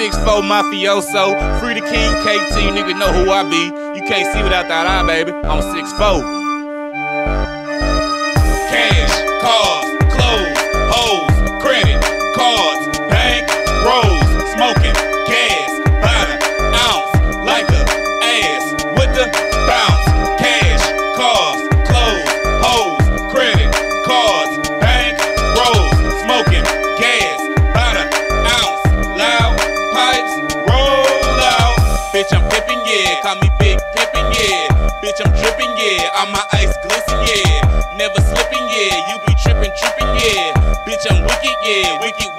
6'4" mafioso, free the king KT, nigga know who I be. You can't see without that eye, baby. I'm 6'4". Cash, cars, clothes, hoes, credit, cards, bank, rolls, smoking, gas, by the ounce, like a ass with the bounce. Cash, cars, clothes, hoes, credit, cards, bank, rolls, smoking, gas, by the ounce, loud pipes, roll out. Bitch, I'm pippin', yeah, call me Big Pippin', yeah. Bitch, I'm drippin', yeah, on my ice glisten, yeah. Never slippin', yeah, you be trippin', yeah. Bitch, I'm wicked, yeah, wicked,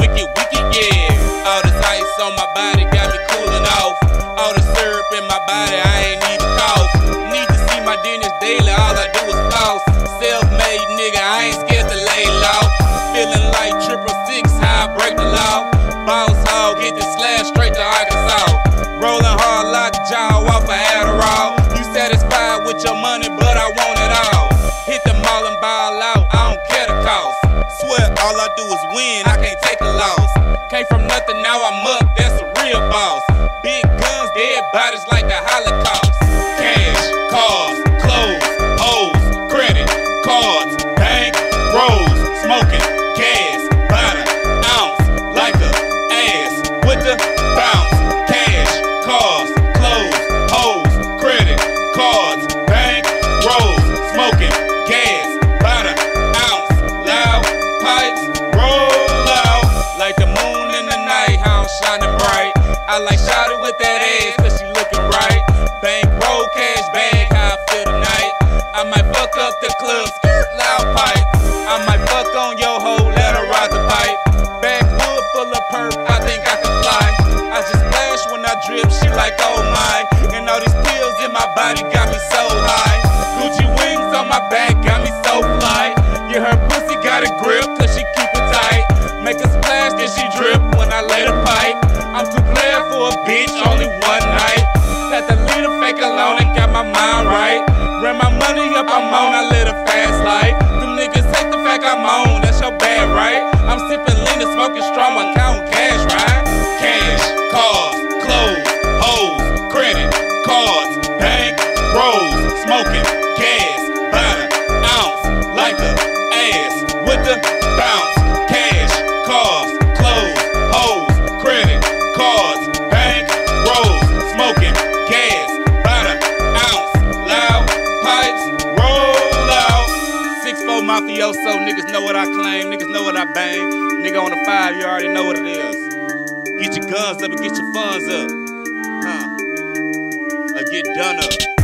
yeah. All this ice on my body got me coolin' off. All the syrup in my body, I ain't need to cough. Need to see my dentist daily, all I do is floss. Self-made nigga, I ain't scared to lay low. Feeling like 666, how I break the law. Boss hog, get the slash straight to Arkansas. Rollin' hard, lock jaw off of Adderall. You satisfied with your money, but I want it all. Hit the mall and ball out, I don't care the cost. Swear all I do is win, I can't take a loss. Came from nothing, now I'm up, that's a real boss. Big guns, dead bodies like the Holocaust. Cash, cars, clothes, hoes, credit, cards, bank, rolls, smoking, gas, by the ounce, like a ass with the bounce. Cash, cars, clothes, hoes, credit, cards, bank, rolls, smoking, gas, by the ounce, loud pipes, roll out. Like the moon in the night, how I'm shining bright. I like shawty with that ass, cause she looking right. Bank roll, cash bag, how I feel tonight. I might fuck up the club, skirt, loud pipe. I might fuck on your hoe, let her ride the pipe. Backwood full of perp, I think I can fly. I just splash when I drip, she like oh my. And all these pills in my body got me so high. Gucci wings on my back got me so fly. Yeah, her pussy got a grip, cause she keep it tight. Make a splash, then she drip when I let her pipe. I'm too player for a bitch, only one night. Had to leave the fake alone and got my mind right. Ran my money up, I'm on, I live a fast life. Them niggas hate the fact I'm on, that's your bad, right? I'm sipping lean and smoking strong, I'm counting cash, right? Cash, cars, clothes, hoes, credit, cards, bank, rolls, smoking, gas, by the ounce, like a ass with the bounce. Cash, cars, clothes, hoes, credit, cards, bank, rolls, smoking, gas, by the ounce, loud pipes, roll out. 6'4" mafioso, niggas know what I claim, niggas know what I bang. Nigga on the 5, you already know what it is. Get your guns up and get your funds up, or get done up.